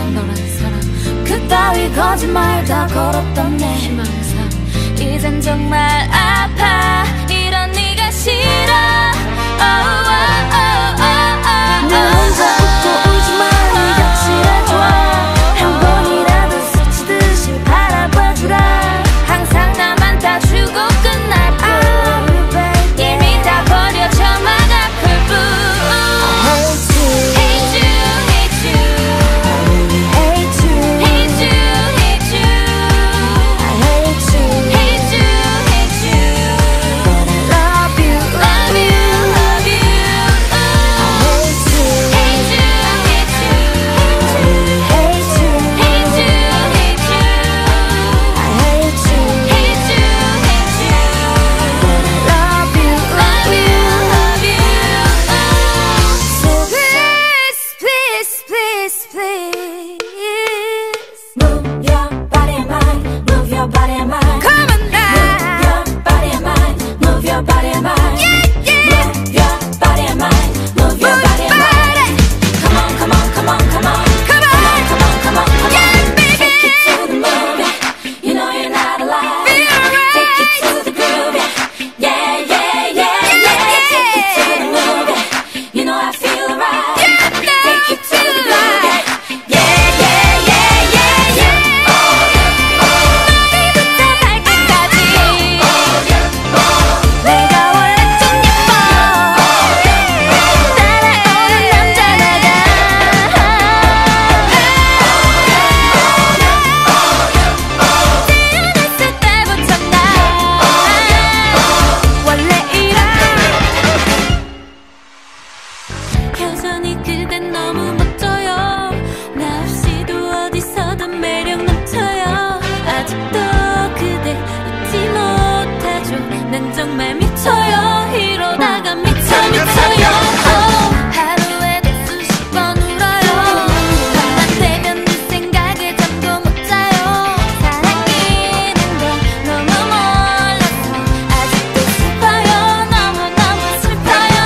너란 사람 그따위 거짓말 다 걸었던 내 희망사 이젠 정말 아파 이런 네가 싫어 나 혼자 웃고 울지마 네 곁이라 좋아 한 번이라도 스치듯이 바라봐주라 항상 나만 다 주고 끝날 뿐 이미 다 버려져 막아플 뿐 여전히 그댄 너무 멋져요 나 없이도 어디서도 매력 넘쳐요 아직도 그대 잊지 못하죠 난 정말 미쳐요 이러다가 미쳐요 하루에도 수십 번 울어요 밤만 되면 네 생각에 잠도 못 자요 사랑이는 걸 너무 몰라서 아직도 슬퍼요 너무너무 슬퍼요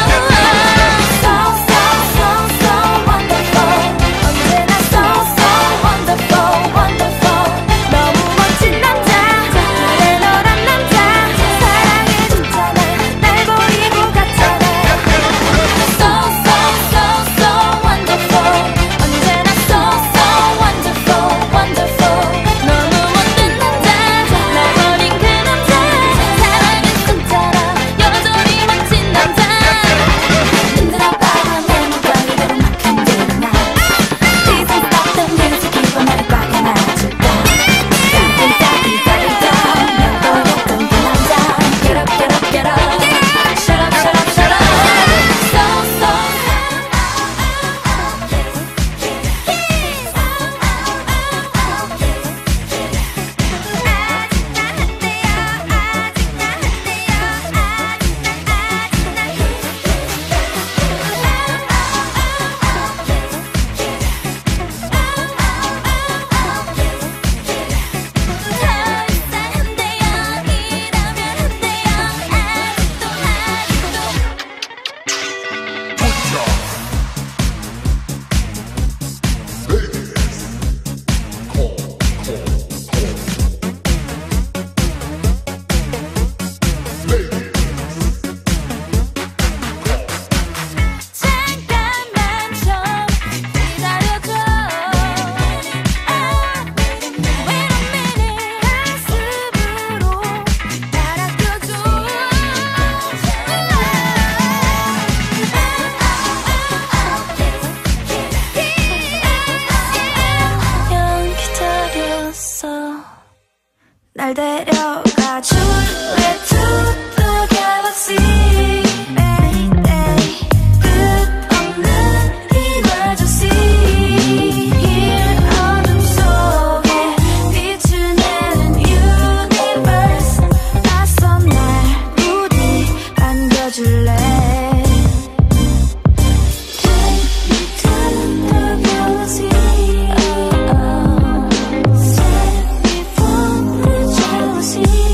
날 데려가줘 Let's to the galaxy 끝없는 emergency Here 어둠 속에 빛을 내는 universe 낯선 날 부디 안겨줄래 See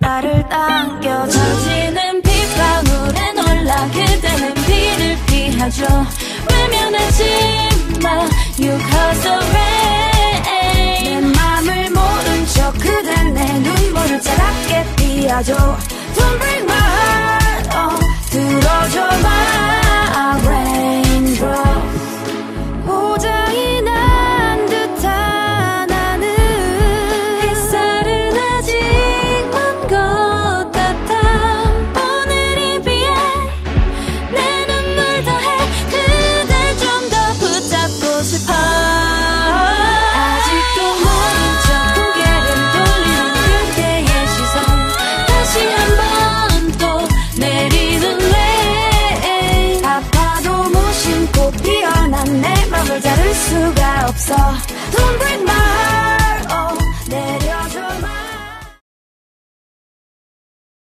나를 당겨 젖지는 빗방울에 놀라 그대는 비를 피하죠 외면하지 마 You cause the rain 내 맘을 모른 척 그댄 내 눈물을 차갑게 피하죠 Don't break my heart 들어줘 my raindrops 고장이 난 듯한 하늘 햇살은 아직 먼 것 같아 오늘이 비해 내 눈물 더해 그댈 좀 더 붙잡고 싶어 아직도 모른 척 고개를 돌리는 그대의 시선 다시 한 번 또 내리는 레인 아파도 무심코 피어난 내 맘을 자를 수가 없어